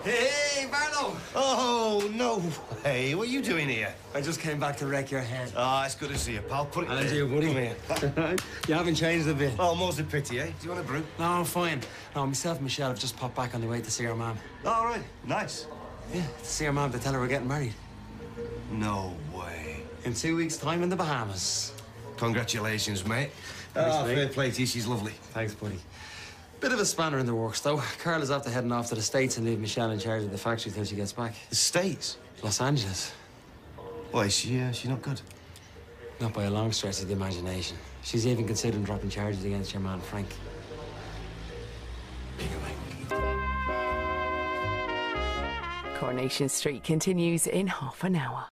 Hey, Barlow! Oh, no way. What are you doing here? I just came back to wreck your head. Ah, it's good to see you, pal. Put it And there. you, buddy. Come here. You haven't changed a bit. Oh, more's a pity, eh? Do you want a brew? No, I'm fine. No, myself and Michelle have just popped back on the way to see our mum. All right. Nice. Yeah, to see our mum to tell her we're getting married. No way. In 2 weeks' time in the Bahamas. Congratulations, mate. Thanks, mate. Fair play to you. She's lovely. Thanks, buddy. Bit of a spanner in the works, though. Carl is after heading off to the States and leave Michelle in charge of the factory till she gets back. The States? Los Angeles. Why, she not good? Not by a long stretch of the imagination. She's even considering dropping charges against your man, Frank. Coronation Street continues in half an hour.